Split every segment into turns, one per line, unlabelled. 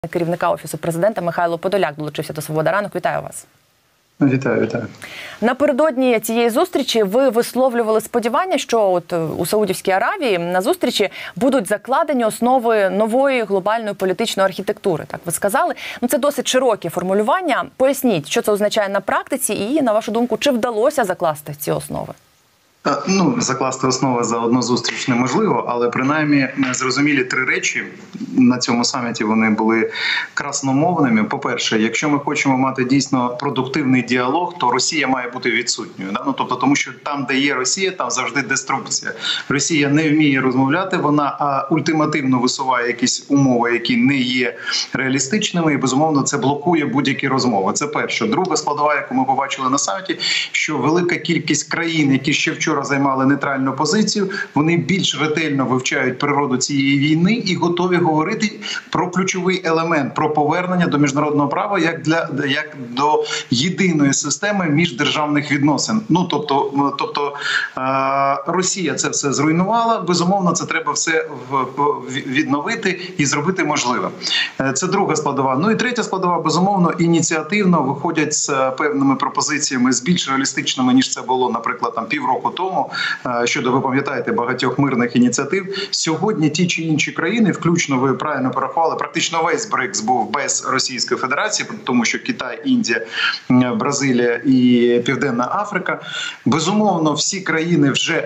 Керівника Офісу Президента Михайло Подоляк долучився до «Свобода ранок». Вітаю вас.
Вітаю.
Напередодні цієї зустрічі ви висловлювали сподівання, що у Саудівській Аравії на зустрічі будуть закладені основи нової глобальної політичної архітектури. Так ви сказали. Це досить широке формулювання. Поясніть, що це означає на практиці і, на вашу думку, чи вдалося закласти ці основи?
Закласти основи за одну зустріч неможливо, але принаймні зрозумілі три речі на цьому саміті. Вони були красномовними. По-перше, якщо ми хочемо мати дійсно продуктивний діалог, то Росія має бути відсутньою. Тобто, тому що там, де є Росія, там завжди деструкція. Росія не вміє розмовляти, вона ультимативно висуває якісь умови, які не є реалістичними, і, безумовно, це блокує будь-які розмови. Це перше. Друга складова, яку ми побачили на саміті, що велика кількість країн, які ще вчора займали нейтральну позицію, вони більш ретельно вивчають природу цієї війни і готові говорити про ключовий елемент, про повернення до міжнародного права як до єдиної системи міждержавних відносин. Тобто Росія це все зруйнувала, безумовно, це треба все відновити і зробити можливе. Це друга складова. І третя складова, безумовно, ініціативно виходять з певними пропозиціями, з більш реалістичними, ніж це було, наприклад, півроку тому, щодо, ви пам'ятаєте, багатьох мирних ініціатив. Сьогодні ті чи інші країни, включно, ви правильно порахували, практично весь БРИКС був без Російської Федерації, тому що Китай, Індія, Бразилія і Південна Африка. Безумовно, всі країни вже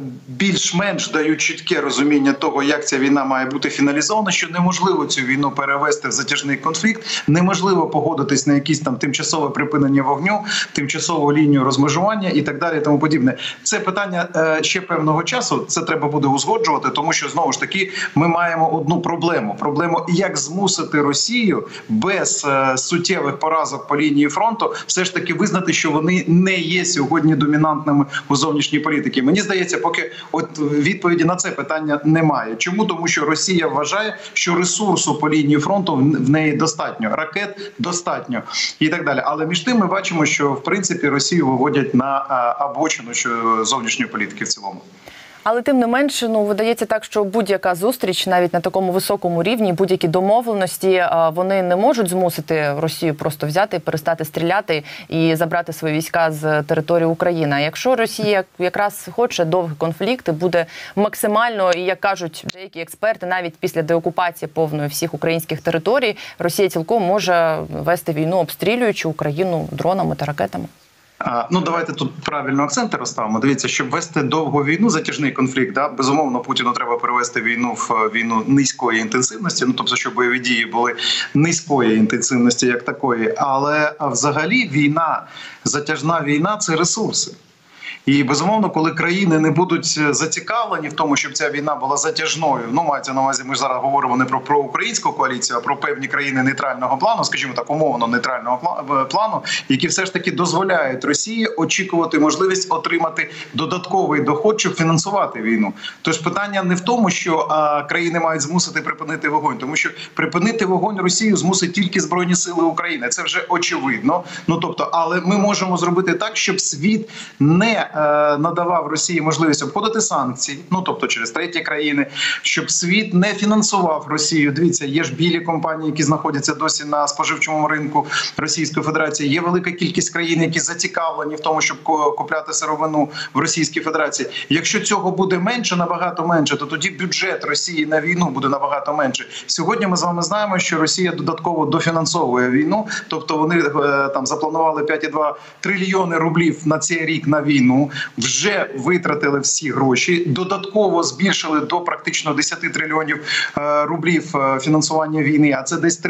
більш-менш дають чітке розуміння того, як ця війна має бути фіналізована, що неможливо цю війну перевести в затяжний конфлікт, неможливо погодитись на якісь там тимчасове припинення вогню, тимчасову лінію розмежування і так далі, і тому подібне. Це питання ще певного часу, це треба буде узгоджувати, тому що, знову ж таки, ми маємо одну проблему. Проблему, як змусити Росію без суттєвих поразок по лінії фронту все ж таки визнати, що вони не є сьогодні домінантними у зовнішній політиці. Мені здається, поки відповіді на це питання немає. Чому? Тому що Росія вважає, що ресурсу по лінії фронту в неї достатньо, ракет достатньо і так далі. Але між тим ми бачимо, що, в принципі, Росію виводять на обочину зовнішньої політики в цілому.
Але тим не менше, видається так, що будь-яка зустріч, навіть на такому високому рівні, будь-які домовленості, вони не можуть змусити Росію просто взяти, перестати стріляти і забрати свої війська з території України. А якщо Росія якраз хоче довгий конфлікт і буде максимально, і як кажуть деякі експерти, навіть після деокупації повної всіх українських територій, Росія цілком може вести війну, обстрілюючи Україну дронами та ракетами.
Давайте тут правильно акценти розставимо. Дивіться, щоб вести довгу війну, затяжний конфлікт, безумовно, Путіну треба перевести війну в війну низької інтенсивності, тобто, щоб бойові дії були низької інтенсивності як такої. Але взагалі затяжна війна – це ресурси. І, безумовно, коли країни не будуть зацікавлені в тому, щоб ця війна була затяжною, мається на увазі, ми ж зараз говоримо не про проукраїнську коаліцію, а про певні країни нейтрального плану, скажімо так, умовно нейтрального плану, які все ж таки дозволяють Росії очікувати можливість отримати додатковий доход, щоб фінансувати війну. Тож питання не в тому, що країни мають змусити припинити вогонь, тому що припинити вогонь Росію змусить тільки Збройні Сили України. Це вже очевидно. Але ми можемо зробити так, щоб світ не надавав Росії можливість обходити санкції, тобто через треті країни, щоб світ не фінансував Росію. Дивіться, є ж білі компанії, які знаходяться досі на споживчому ринку Російської Федерації. Є велика кількість країн, які зацікавлені в тому, щоб купляти сировину в Російській Федерації. Якщо цього буде менше, набагато менше, то тоді бюджет Росії на війну буде набагато менше. Сьогодні ми з вами знаємо, що Росія додатково дофінансовує війну, тобто вони там запланували 5,2 трильйони рублів на цей рік на війну. Вже витратили всі гроші, додатково збільшили до практично 10 трильйонів рублів фінансування війни, а це десь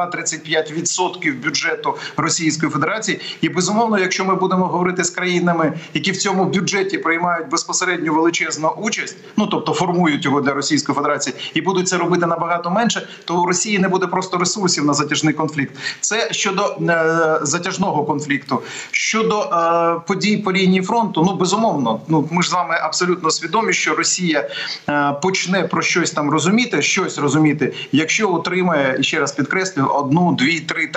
32-35% бюджету Російської Федерації. І, безумовно, якщо ми будемо говорити з країнами, які в цьому бюджеті приймають безпосередньо величезну участь, тобто формують його для Російської Федерації, і будуть це робити набагато менше, то у Росії не буде просто ресурсів на затяжний конфлікт. Це щодо затяжного конфлікту. Щодо подій по лінії фронту, фронту, ну безумовно, ми ж з вами абсолютно свідомі, що Росія почне про щось там розуміти, якщо отримає, і ще раз підкреслюю, 1, 2,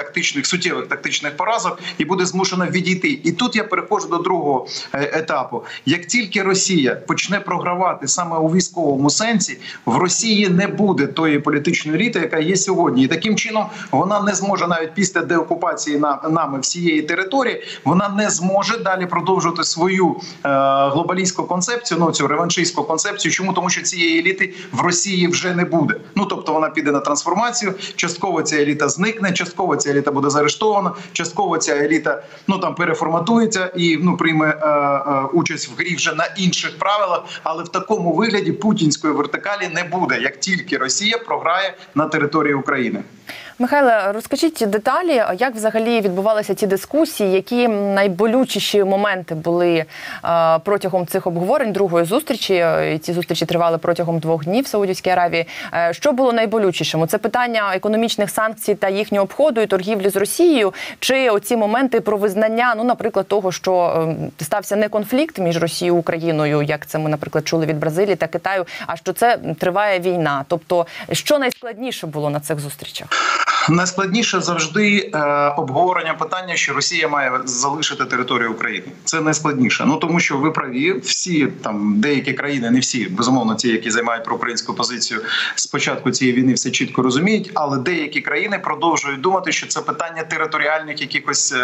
3 суттєвих тактичних поразок і буде змушена відійти. І тут я переходжу до другого етапу. Як тільки Росія почне програвати саме у військовому сенсі, в Росії не буде тої політичної еліти, яка є сьогодні. І таким чином вона не зможе навіть після деокупації нами всієї території, вона не зможе далі продовжувати свою глобалістську концепцію, цю реваншистську концепцію. Чому? Тому що цієї еліти в Росії вже не буде. Тобто вона піде на трансформацію, частково ця еліта зникне, частково ця еліта буде заарештована, частково ця еліта переформатується і прийме участь в грі вже на інших правилах, але в такому вигляді путінської вертикалі не буде, як тільки Росія програє на території України.
Михайле, розкажіть деталі, як взагалі відбувалися ці дискусії, які найболючіші моменти були протягом цих обговорень, другої зустрічі. Ці зустрічі тривали протягом 2 днів в Саудівській Аравії. Що було найболючішим? Це питання економічних санкцій та їхнього обходу і торгівлі з Росією? Чи оці моменти про визнання, наприклад, того, що стався не конфлікт між Росією і Україною, як це ми, наприклад, чули від Бразилії та Китаю, а що це триває війна? Тобто, що найскладніше було на цих зустрічах?
Найскладніше завжди обговорення питання, що Росія має залишити територію України. Це найскладніше. Тому що ви праві, всі деякі країни, не всі, безумовно, ті, які займають проукраїнську позицію з початку цієї війни, все чітко розуміють, але деякі країни продовжують думати, що це питання територіальних якихось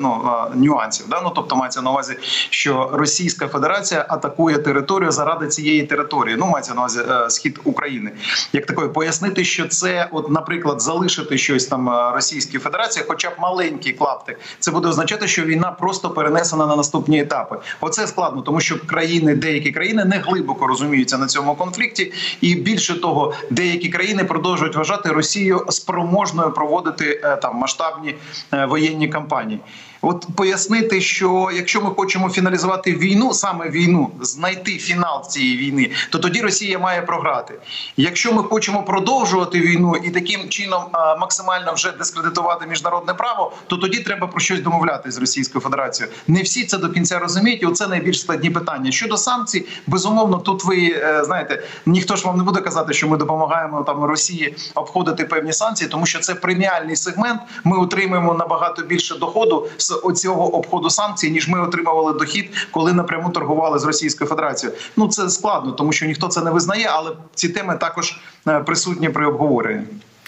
нюансів. Тобто мається на увазі, що Російська Федерація атакує територію заради цієї території. Мається на увазі схід України. Як такої пояснити, що це, наприклад, залишити щось Російській Федерації, хоча б маленький клаптик, це буде означати, що війна просто перенесена на наступні етапи. Оце складно, тому що деякі країни не глибоко розуміються на цьому конфлікті, і більше того, деякі країни продовжують вважати Росію спроможною проводити масштабні воєнні кампанії. Пояснити, що якщо ми хочемо фіналізувати війну, саме війну, знайти фінал цієї війни, то тоді Росія має програти. Якщо ми хочемо продовжувати війну і таким чином максимально вже дискредитувати міжнародне право, то тоді треба про щось домовлятися з Російською Федерацією. Не всі це до кінця розуміють, і оце найбільш складні питання. Щодо санкцій, безумовно, тут ви, знаєте, ніхто ж вам не буде казати, що ми допомагаємо Росії обходити певні санкції, тому що це преміальний сегмент, ми отримуємо набагато більше доходу з оцього обходу санкцій, ніж ми отримували дохід, коли напряму торгували з Російською Федерацією. Це складно, тому що ніхто це не визнає, але ці теми також присутні при обговоренні.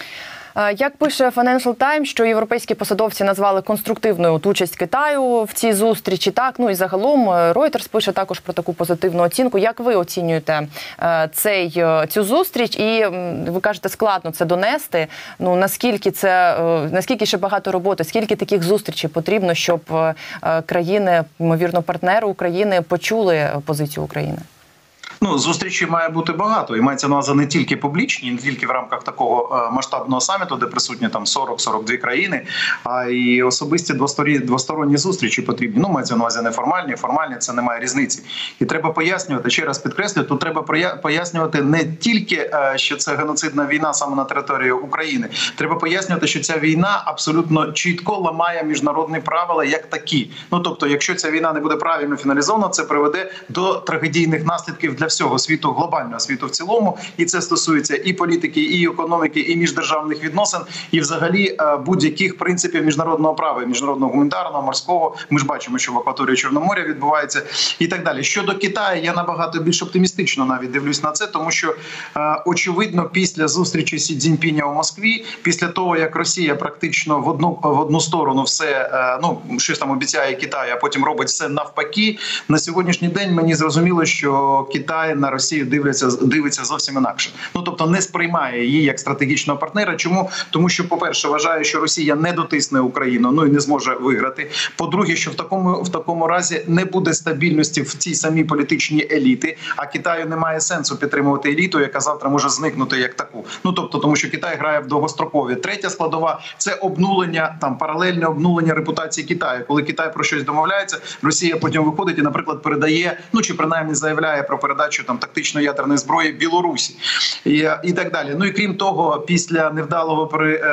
Як пише Financial Times, що європейські посадовці назвали конструктивною участь Китаю в цій зустрічі, і загалом Reuters пише також про таку позитивну оцінку. Як ви оцінюєте цю зустріч? І ви кажете, складно це донести. Наскільки ще багато роботи, скільки таких зустрічей потрібно, щоб країни, ймовірно, партнери України почули позицію України?
Зустрічей має бути багато. І мається на увазі не тільки публічні, не тільки в рамках такого масштабного саміту, де присутні 40-42 країни, а й особисті двосторонні зустрічі потрібні. Мається на увазі неформальні, формальні, це немає різниці. І треба пояснювати, ще раз підкреслюю, тут треба пояснювати не тільки, що це геноцидна війна саме на території України. Треба пояснювати, що ця війна абсолютно чітко ламає міжнародні правила як такі. Тобто, якщо ця війна не буде правильно фіналізована, це приведе до трагедійних наслідків для всього світу, глобального світу в цілому, і це стосується і політики, і економіки, і міждержавних відносин, і взагалі будь-яких принципів міжнародного права, міжнародного гуманітарного, морського. Ми ж бачимо, що в акваторії Чорноморя відбувається і так далі. Щодо Китаю, я набагато більш оптимістично навіть дивлюсь на це, тому що очевидно, після зустрічі Сі Цзіньпіня у Москві, після того, як Росія практично в одну сторону все, щось там обіцяє Китаю, а потім робить все навпаки, на сьогоднішній день мені зрозуміло, що Китай на Росію дивиться зовсім інакше. Тобто не сприймає її як стратегічного партнера. Чому? Тому що, по-перше, вважає, що Росія не дотисне Україну, і не зможе виграти. По-друге, що в такому разі не буде стабільності в цій самій політичній еліті, а Китаю немає сенсу підтримувати еліту, яка завтра може зникнути як таку. Тобто, тому що Китай грає в довгострокові. Третя складова – це паралельне обнулення репутації Китаю. Коли Китай про щось домовляється, Росія потім виходить і, наприклад, передає, чи принаймні заявляє про передачу передачу там тактичної ядерної зброї Білорусі і так далі. Ну і крім того, після невдалого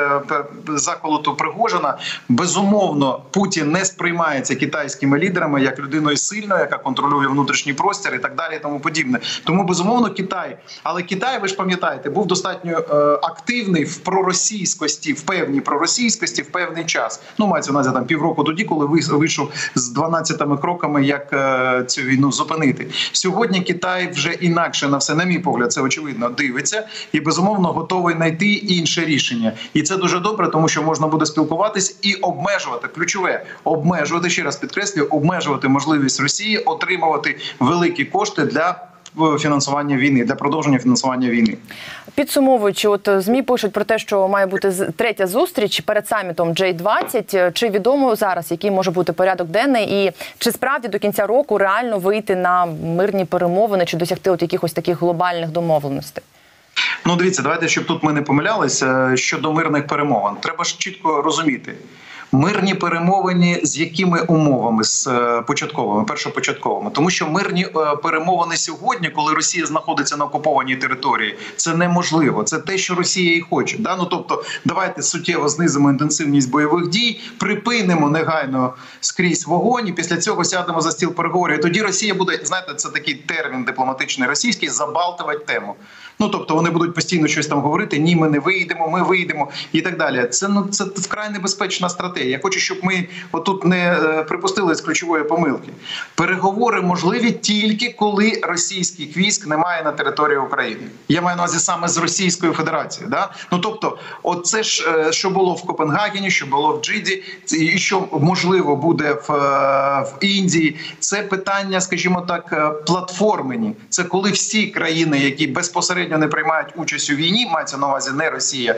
заколоту Пригожина, безумовно, Путін не сприймається китайськими лідерами як людиною сильною, яка контролює внутрішній простір і так далі, і тому подібне. Тому, безумовно, Китай. Але Китай, ви ж пам'ятаєте, був достатньо активний в проросійськості, в певній проросійськості в певний час. Ну, мається на увазі там півроку тоді, коли вийшов з 12 кроками, як цю війну зупинити. Сьогодні Китай вже інакше на все, на мій погляд, це очевидно, дивиться і, безумовно, готовий знайти інше рішення. І це дуже добре, тому що можна буде спілкуватись і обмежувати, ключове, обмежувати, ще раз підкреслюю, обмежувати можливість Росії отримувати великі кошти для фінансування війни, для продовження фінансування війни.
Підсумовуючи, от ЗМІ пишуть про те, що має бути третя зустріч перед самітом G20. Чи відомо зараз, який може бути порядок денний, і чи справді до кінця року реально вийти на мирні перемовини, чи досягти от якихось таких глобальних домовленостей?
Ну, дивіться, давайте, щоб тут ми не помилялися щодо мирних перемовин. Треба ж чітко розуміти. Мирні перемовини з якими умовами? З початковими, першопочатковими. Тому що мирні перемовини сьогодні, коли Росія знаходиться на окупованій території, це неможливо. Це те, що Росія і хоче. Да? Ну, тобто, давайте суттєво знизимо інтенсивність бойових дій, припинимо негайно скрізь вогонь, і після цього сядемо за стіл переговорів. І тоді Росія буде, знаєте, це такий термін дипломатичний російський, забалтувати тему. Ну, тобто, вони будуть постійно щось там говорити, ні, ми не вийдемо, ми вийдемо і так далі. Це вкрай небезпечна стратегія. Я хочу, щоб ми отут не припустили з ключової помилки. Переговори можливі тільки, коли російських військ немає на території України. Я маю на увазі саме з Російською Федерацією. Да? Ну, тобто, оце ж, що було в Копенгагені, що було в Джиді, і що, можливо, буде в Індії, це питання, скажімо так, платформені. Це коли всі країни, які безпосередньо не приймають участь у війні, мається на увазі не Росія,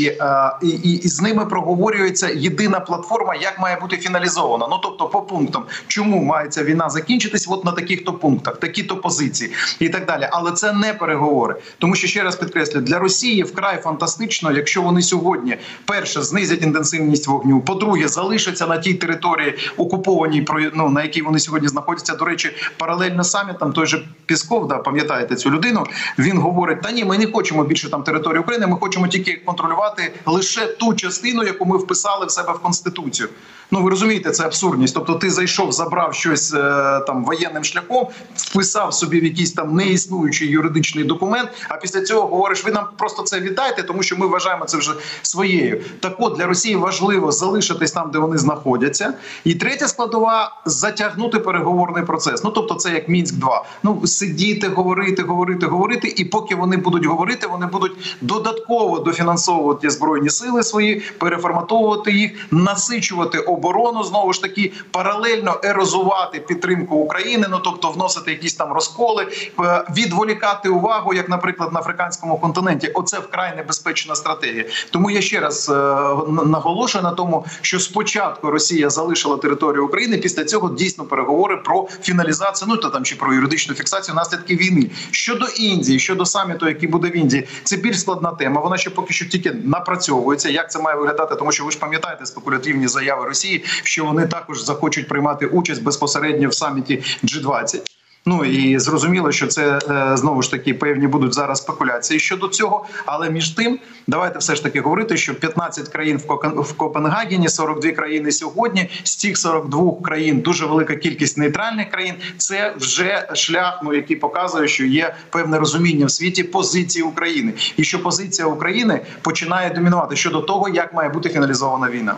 і з ними проговорюється єдина платформа, як має бути фіналізована. Ну, тобто, по пунктам, чому має ця війна закінчитись, от на таких-то пунктах, такі-то позиції і так далі. Але це не переговори. Тому що, ще раз підкреслю, для Росії вкрай фантастично, якщо вони сьогодні, перше, знизять інтенсивність вогню, по-друге, залишаться на тій території окупованій, ну, на якій вони сьогодні знаходяться. До речі, паралельно самітам, той же Пісков, да, пам'ятаєте цю людину, він говорить, та ні, ми не хочемо більше там території України, ми хочемо тільки контролювати лише ту частину, яку ми вписали в себе в Конституцію. Ну, ви розумієте, це абсурдність. Тобто ти зайшов, забрав щось там воєнним шляхом, вписав собі в якийсь там неіснуючий юридичний документ, а після цього говориш, ви нам просто це віддайте, тому що ми вважаємо це вже своєю. Так от, для Росії важливо залишитись там, де вони знаходяться. І третя складова – затягнути переговорний процес. Ну, тобто це як Мінськ-2. Ну, сидіти, говорити, і поки вони будуть говорити, вони будуть додатково дофінансовувати збройні сили свої, переформатовувати їх, насичувати оборону, знову ж таки, паралельно ерозувати підтримку України, ну, тобто вносити якісь там розколи, відволікати увагу, як, наприклад, на африканському континенті. Оце вкрай небезпечна стратегія. Тому я ще раз наголошую на тому, що спочатку Росія залишила територію України, після цього дійсно переговори про фіналізацію, ну, то там чи про юридичну фіксацію наслідків війни. Щодо Індії, щодо саміту, який буде в Індії, це більш складна тема. Вона ще поки що тільки напрацьовується, як це має виглядати, тому що ви ж пам'ятаєте спекулятивні заяви Росії, що вони також захочуть приймати участь безпосередньо в саміті G20. Ну і зрозуміло, що це, знову ж таки, певні будуть зараз спекуляції щодо цього. Але між тим, давайте все ж таки говорити, що 15 країн в Копенгагені, 42 країни сьогодні. З цих 42 країн дуже велика кількість нейтральних країн. Це вже шлях, ну, який показує, що є певне розуміння в світі позиції України. І що позиція України починає домінувати щодо того, як має бути фіналізована війна.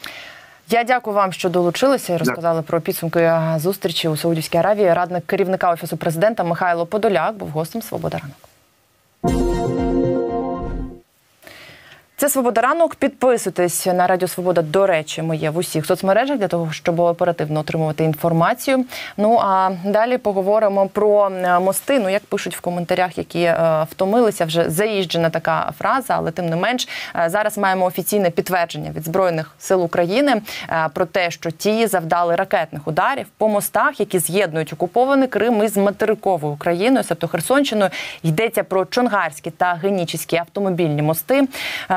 Я дякую вам, що долучилися і розказали про підсумки зустрічі у Саудівській Аравії. Радник керівника Офісу президента Михайло Подоляк був гостем «Свобода ранок». Це «Свобода ранок». Підписуйтесь на Радіо Свобода. До речі, ми є в усіх соцмережах для того, щоб оперативно отримувати інформацію. Ну, а далі поговоримо про мости. Ну, як пишуть в коментарях, які втомилися, вже заїжджена така фраза, але тим не менш, зараз маємо офіційне підтвердження від Збройних сил України про те, що ті завдали ракетних ударів по мостах, які з'єднують окупований Крим із материковою Україною, тобто Херсонщиною. Йдеться про Чонгарські та Генічеські автомобільні мости.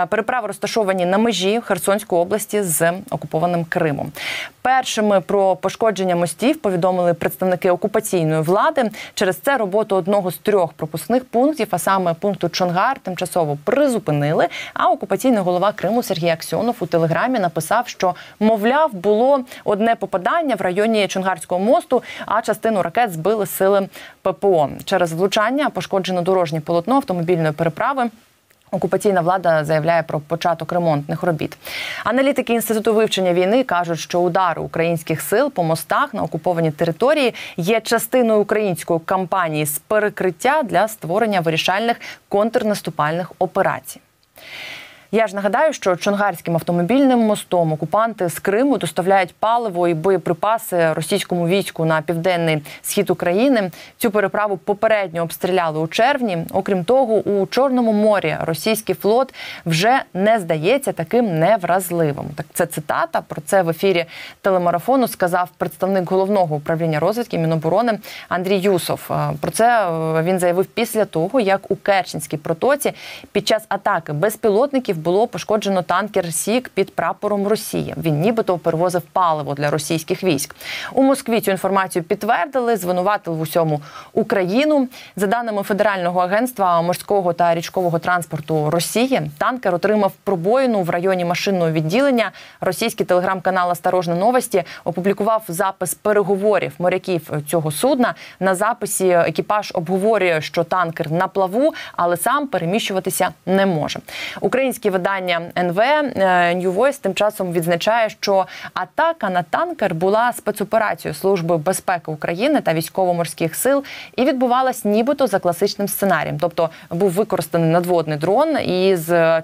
Переправи розташовані на межі Херсонської області з окупованим Кримом. Першими про пошкодження мостів повідомили представники окупаційної влади. Через це роботу одного з 3 пропускних пунктів, а саме пункту Чонгар, тимчасово призупинили. А окупаційний голова Криму Сергій Аксьонов у телеграмі написав, що, мовляв, було одне попадання в районі Чонгарського мосту, а частину ракет збили сили ППО. Через влучання пошкоджено дорожнє полотно автомобільної переправи. Окупаційна влада заявляє про початок ремонтних робіт. Аналітики Інституту вивчення війни кажуть, що удари українських сил по мостах на окупованій території є частиною української кампанії з перекриття для створення вирішальних контрнаступальних операцій. Я ж нагадаю, що Чонгарським автомобільним мостом окупанти з Криму доставляють паливо і боєприпаси російському війську на південний схід України. Цю переправу попередньо обстріляли у червні. Окрім того, у Чорному морі російський флот вже не здається таким невразливим. Так, це цитата. Про це в ефірі телемарафону сказав представник Головного управління розвідки Міноборони Андрій Юсов. Про це він заявив після того, як у Керченській протоці під час атаки безпілотників було пошкоджено танкер «Сік» під прапором Росії. Він нібито перевозив паливо для російських військ. У Москві цю інформацію підтвердили, звинуватили в усьому Україну. За даними Федерального агентства морського та річкового транспорту Росії, танкер отримав пробоїну в районі машинного відділення. Російський телеграм-канал «Осторожно новості» опублікував запис переговорів моряків цього судна. На записі екіпаж обговорює, що танкер на плаву, але сам переміщуватися не може. Українське видання НВ New Voice тим часом відзначає, що атака на танкер була спецоперацією Служби безпеки України та військово-морських сил і відбувалась нібито за класичним сценарієм. Тобто був використаний надводний дрон із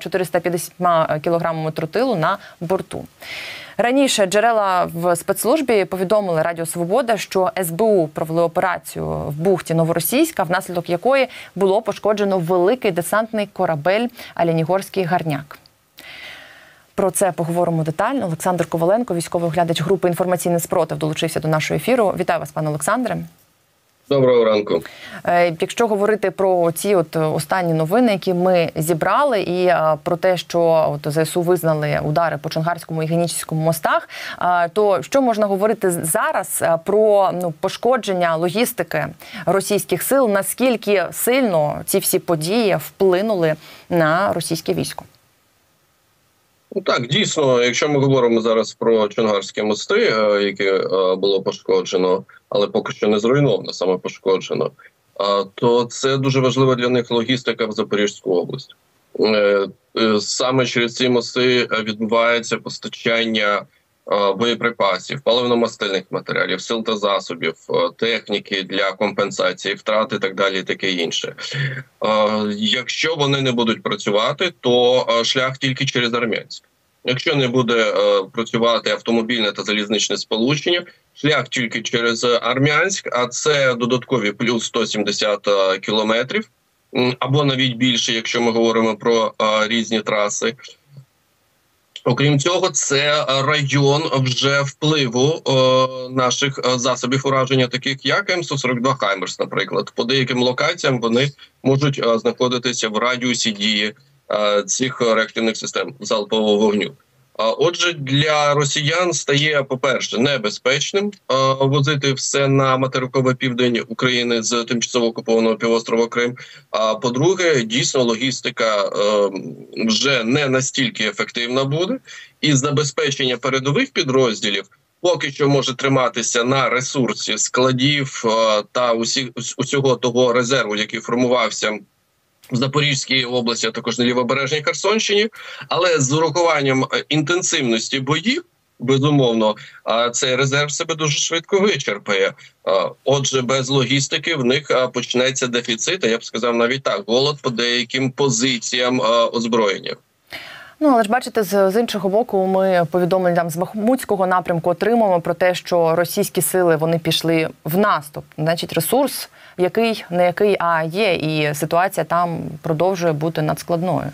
450 кілограмами тротилу на борту. Раніше джерела в спецслужбі повідомили Радіо Свобода, що СБУ провели операцію в бухті Новоросійська, внаслідок якої було пошкоджено великий десантний корабель «Оленігорський Гарняк». Про це поговоримо детально. Олександр Коваленко, військовий оглядач групи «Інформаційний спротив», долучився до нашого ефіру. Вітаю вас, пане Олександре.
Доброго ранку.
Якщо говорити про ці останні новини, які ми зібрали, і про те, що ЗСУ визнали удари по Чонгарському і Генічеському мостах, то що можна говорити зараз про пошкодження логістики російських сил? Наскільки сильно ці всі події вплинули на російське військо?
Так, дійсно, якщо ми говоримо зараз про Чонгарські мости, які було пошкоджено, але поки що не зруйновано, саме пошкоджено, то це дуже важлива для них логістика в Запорізьку область. Саме через ці мости відбувається постачання боєприпасів, паливно-мастильних матеріалів, сил та засобів, техніки для компенсації втрат і так далі, і таке інше. Якщо вони не будуть працювати, то шлях тільки через Армянськ. Якщо не буде працювати автомобільне та залізничне сполучення, шлях тільки через Армянськ, а це додаткові плюс 170 кілометрів, або навіть більше, якщо ми говоримо про різні траси. Окрім цього, це район вже впливу наших засобів ураження, таких як М142 «Хаймерс», наприклад. По деяким локаціям вони можуть знаходитися в радіусі дії цих реактивних систем залпового вогню. Отже, для росіян стає, по-перше, небезпечним возити все на материковий південь України з тимчасово окупованого півострова Крим. А по-друге, дійсно логістика вже не настільки ефективна буде, і забезпечення передових підрозділів поки що може триматися на ресурсі складів та усього того резерву, який формувався в Запорізькій області, а також на Лівобережній Херсонщині, але з урахуванням інтенсивності боїв, безумовно, цей резерв себе дуже швидко вичерпає. Отже, без логістики в них почнеться дефіцит, а я б сказав навіть так, голод по деяким позиціям озброєння.
Але ж бачите, з іншого боку, ми повідомлення з Бахмутського напрямку отримуємо про те, що російські сили, вони пішли в наступ. Значить, ресурс, не який, а є, і ситуація там продовжує бути надскладною.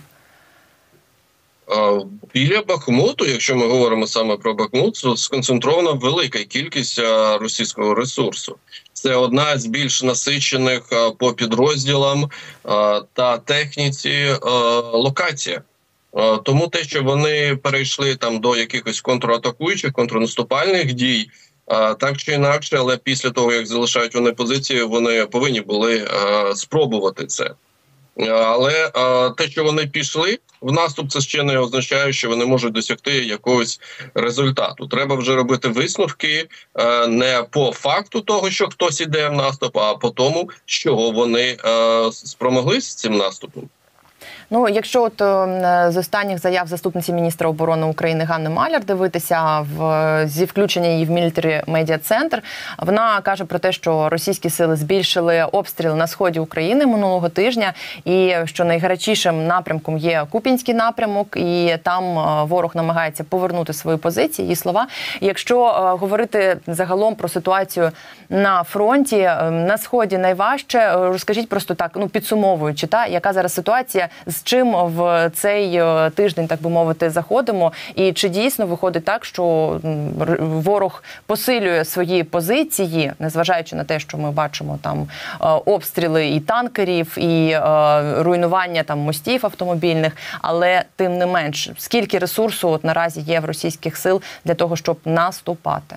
Біля Бахмуту, якщо ми говоримо саме про Бахмут, сконцентрована велика кількість російського ресурсу. Це одна з більш насичених по підрозділам та техніці локація. Тому те, що вони перейшли там до якихось контратакуючих, контрнаступальних дій, так чи інакше, але після того, як залишають вони позиції, вони повинні були спробувати це. Але те, що вони пішли в наступ, це ще не означає, що вони можуть досягти якогось результату. Треба вже робити висновки не по факту того, що хтось іде в наступ, а по тому, що вони спромоглись з цим наступом.
Ну, якщо от з останніх заяв заступниці міністра оборони України Ганни Маляр дивитися зі включення її в Military Media Center, вона каже про те, що російські сили збільшили обстріли на сході України минулого тижня, і що найгарячішим напрямком є Куп'янський напрямок, і там ворог намагається повернути свої позиції, її слова. Якщо говорити загалом про ситуацію на фронті, на сході найважче, розкажіть просто так, ну, підсумовуючи, яка зараз ситуація, з чим в цей тиждень, так би мовити, заходимо, і чи дійсно виходить так, що ворог посилює свої позиції, незважаючи на те, що ми бачимо там обстріли і танкерів, і руйнування там мостів автомобільних, але тим не менш, скільки ресурсу от наразі є в російських сил для того, щоб наступати?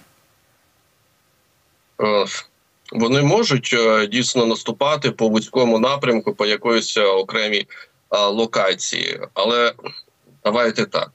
Вони можуть дійсно наступати по вузькому напрямку, по якоїсь окремій локації. Але давайте так.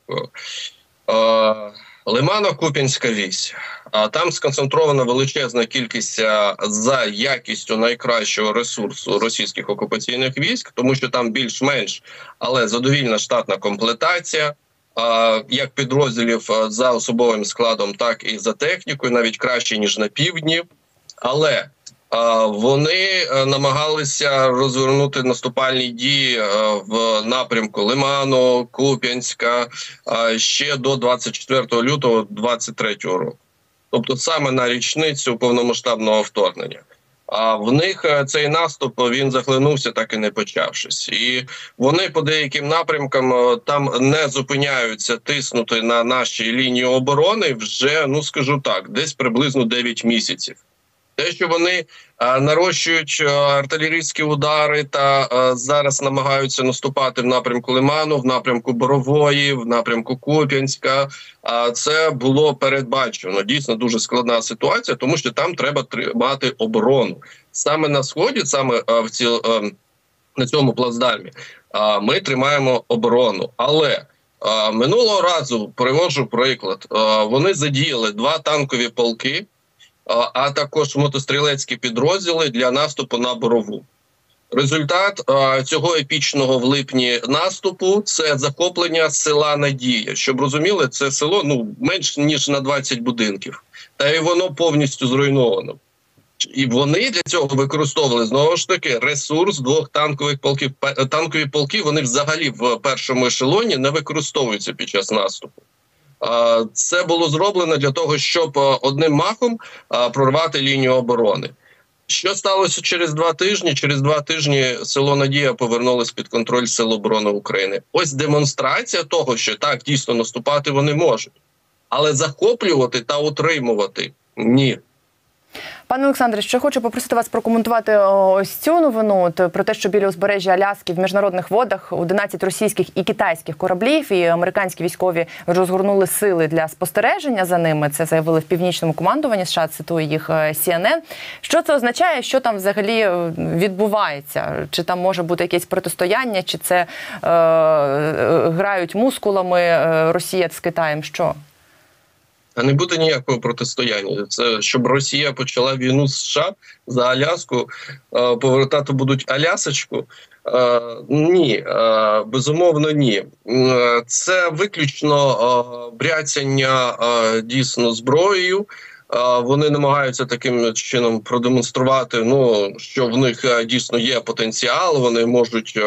Лимано-Куп'янська вісь. Там сконцентрована величезна кількість за якістю найкращого ресурсу російських окупаційних військ, тому що там більш-менш, але задовільна штатна комплектація, як підрозділів за особовим складом, так і за технікою, навіть краще, ніж на півдні. Але вони намагалися розвернути наступальні дії в напрямку Лиману, Куп'янська ще до 24 лютого 2023 року. Тобто саме на річницю повномасштабного вторгнення. А в них цей наступ, він захлинувся, так і не почавшись. І вони по деяким напрямкам там не зупиняються тиснути на наші лінії оборони вже, ну скажу так, десь приблизно 9 місяців. Те, що вони нарощують артилерійські удари та зараз намагаються наступати в напрямку Лиману, в напрямку Борової, в напрямку Куп'янська, це було передбачено. Дійсно дуже складна ситуація, тому що там треба тримати оборону. Саме на Сході, саме на цьому плацдармі, ми тримаємо оборону. Але минулого разу, приводжу приклад, вони задіяли 2 танкові полки, а також мотострілецькі підрозділи для наступу на Борову. Результат цього епічного в липні наступу – це захоплення села Надія. Щоб розуміли, це село менш ніж на 20 будинків. Та й воно повністю зруйновано. І вони для цього використовували, знову ж таки, ресурс 2 танкових полків. Танкові полки, вони взагалі в першому ешелоні не використовуються під час наступу. Це було зроблено для того, щоб одним махом прорвати лінію оборони. Що сталося через 2 тижні? Через 2 тижні село Надія повернулося під контроль Сил оборони України. Ось демонстрація того, що так, дійсно наступати вони можуть. Але захоплювати та утримувати – ні.
Пане Олександре, ще хочу попросити вас прокоментувати ось цю новину про те, що біля узбережжя Аляски в міжнародних водах 11 російських і китайських кораблів, і американські військові розгорнули сили для спостереження за ними. Це заявили в північному командуванні США, цитує їх CNN. Що це означає? Що там взагалі відбувається? Чи там може бути якесь протистояння? Чи це грають мускулами Росія з Китаєм? Що?
А не буде ніякого протистояння. Це щоб Росія почала війну з США за Аляску, повертати будуть Алясочку? Ні, безумовно ні. Це виключно бряцяння дійсно зброєю. Вони намагаються таким чином продемонструвати, що в них дійсно є потенціал, вони можуть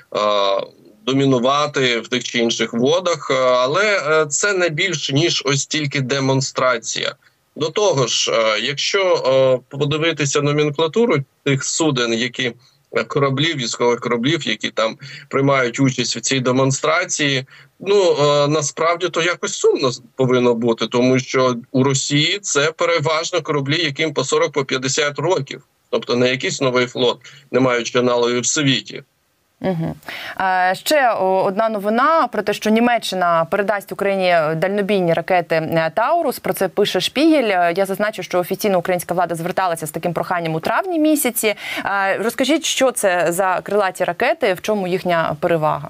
домінувати в тих чи інших водах, але це не більш ніж ось тільки демонстрація. До того ж, якщо подивитися номенклатуру тих суден, які кораблів, військових кораблів, які там приймають участь в цій демонстрації, насправді то якось сумно повинно бути, тому що у Росії це переважно кораблі, яким по 40-50 років, тобто не якийсь новий флот, не маючи аналогів в світі.
Ще одна новина про те, що Німеччина передасть Україні дальнобійні ракети «Таурус». Про це пише Шпігель. Я зазначу, що офіційно українська влада зверталася з таким проханням у травні місяці. Розкажіть, що це за крилаті ракети, в чому їхня перевага?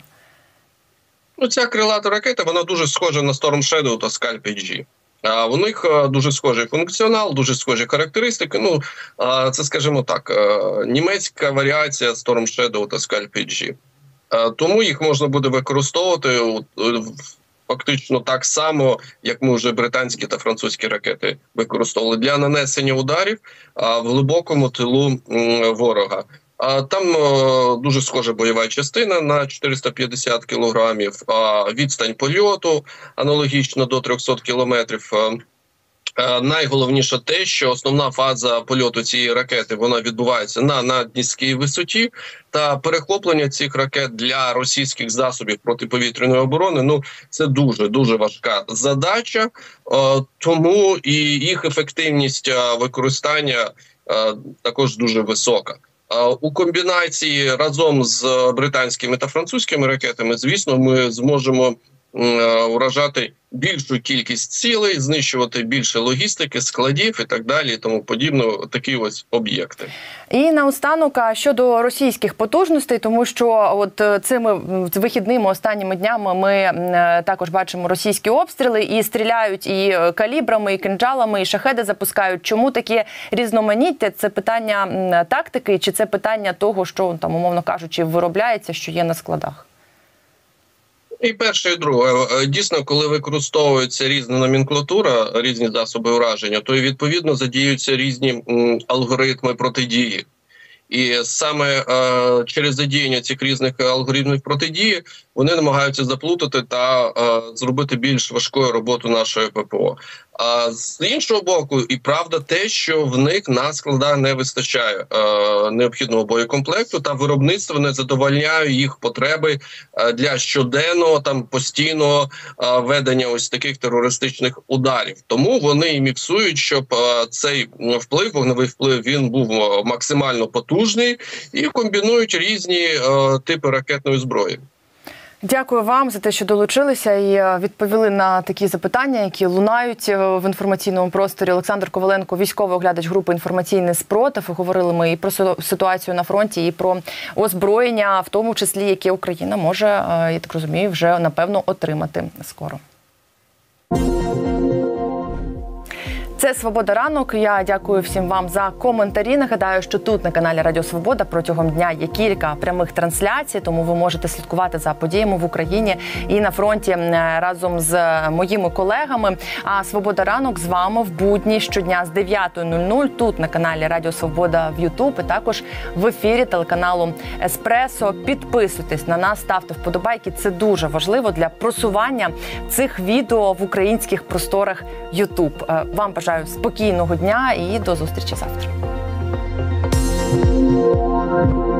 Ця крилата ракета, вона дуже схожа на Storm Shadow та Scalp-G. У них дуже схожий функціонал, дуже схожі характеристики. Це, скажімо так, німецька варіація Storm Shadow та Scalp-G. Тому їх можна буде використовувати фактично так само, як ми вже британські та французькі ракети використовували для нанесення ударів в глибокому тилу ворога. Там дуже схожа бойова частина на 450 кілограмів, відстань польоту аналогічно до 300 кілометрів. Найголовніше те, що основна фаза польоту цієї ракети, вона відбувається на наднизькій висоті, та перехоплення цих ракет для російських засобів протиповітряної оборони, це дуже важка задача, тому і їх ефективність використання також дуже висока. У комбінації разом з британськими та французькими ракетами, звісно, ми зможемо уражати більшу кількість цілей, знищувати більше логістики, складів і так далі, і тому подібне, такі ось об'єкти.
І наостанок, щодо російських потужностей, тому що от цими вихідними останніми днями ми також бачимо російські обстріли і стріляють і калібрами, і кинджалами, і шахеди запускають. Чому таке різноманіття? Це питання тактики, чи це питання того, що там, умовно кажучи, виробляється, що є на складах?
І перше, і друге. Дійсно, коли використовується різна номенклатура, різні засоби ураження, то і відповідно задіюються різні алгоритми протидії. І саме через задіяння цих різних алгоритмів протидії вони намагаються заплутати та зробити більш важкою роботу нашої ППО. А з іншого боку, і правда те, що в них на складах не вистачає необхідного боєкомплекту, та виробництво не задовольняє їх потреби для щоденного, постійного ведення ось таких терористичних ударів. Тому вони і міксують, щоб цей вплив, вогневий вплив, він був максимально потужний, і комбінують різні типи ракетної зброї.
Дякую вам за те, що долучилися і відповіли на такі запитання, які лунають в інформаційному просторі. Олександр Коваленко, військовий оглядач групи «Інформаційний спротив». Говорили ми і про ситуацію на фронті, і про озброєння, в тому числі, яке Україна може, я так розумію, вже, напевно, отримати скоро. Це «Свобода ранок». Я дякую всім вам за коментарі. Нагадаю, що тут на каналі Радіо Свобода протягом дня є кілька прямих трансляцій, тому ви можете слідкувати за подіями в Україні і на фронті разом з моїми колегами. А «Свобода ранок» з вами в будні щодня з 9:00 тут на каналі Радіо Свобода в YouTube і також в ефірі телеканалу Еспресо. Підписуйтесь на нас, ставте вподобайки. Це дуже важливо для просування цих відео в українських просторах YouTube. Вам бажаю спокійного дня і до зустрічі завтра.